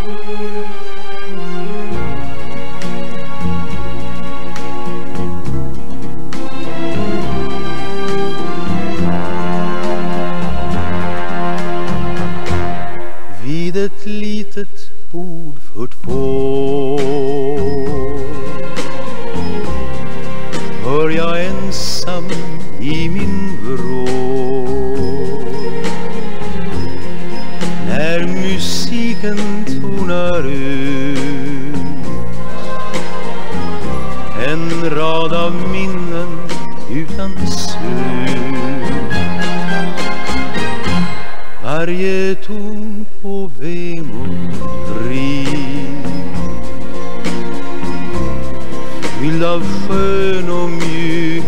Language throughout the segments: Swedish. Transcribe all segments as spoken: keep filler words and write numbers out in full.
Vid ett litet bord för två hör jag ensam i min vrå, när musiken tonar ut en rad av minnen utan slut. Varje ton på vemodrik, fylld av skön och mjuk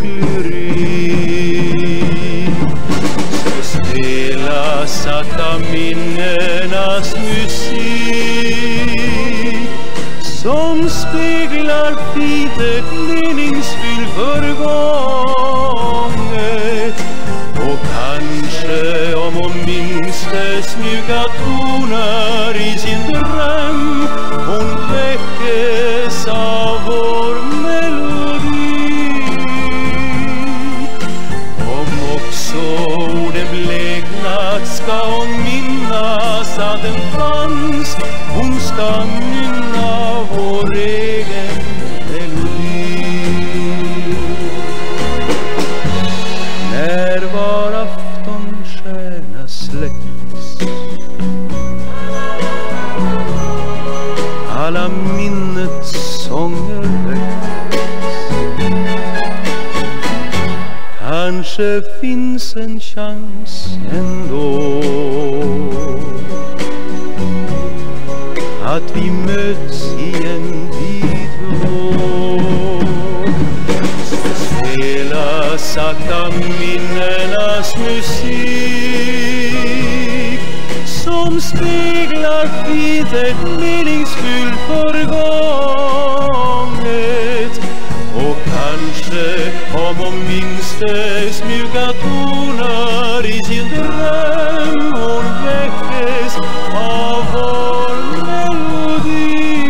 lyrik, så spela sakta minnenas musik, som speglar fint ett meningsfyllt förgånget. Och kanske om och minns dess mjuka toner i sin dröm, hon väckes av vår melodi. Om också orden bleknat ska hon minnas att den fanns, hon ska nynna vår egen melodi. När var aftonstjärna släcks, alla minnets sånger väcks, kanske finns en chans ändå att vi möts igen vid vår. Spela sakta minnenas musik, som speglar fint ett meningsfyllt förgånget. Och kanske om och minns dess mjuka toner i sin dröm, hon väckes av vår melodi.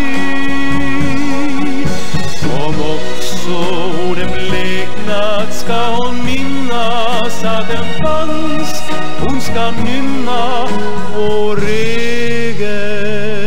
Om också orden bleknat ska hon minnas att den fanns, hon ska nynna vår egen